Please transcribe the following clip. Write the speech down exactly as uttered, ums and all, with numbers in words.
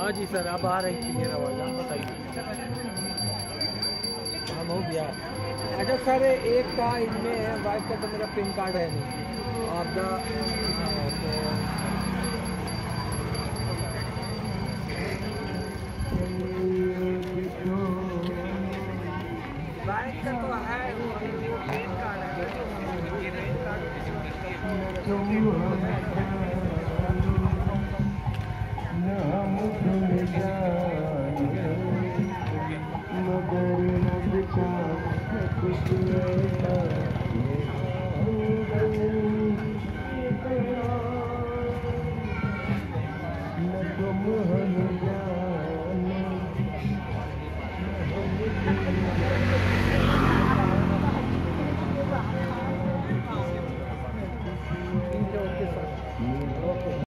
हाँ जी सर, अब आ रही क्लियर आवाज़, आप बताइए। हम हो गया। अच्छा सर, एक का इनमें है, वाइफ का तो मेरा पिन कार्ड है नहीं, और द वाइफ का तो है, वो पेन कार्ड है, ये पेन कार्ड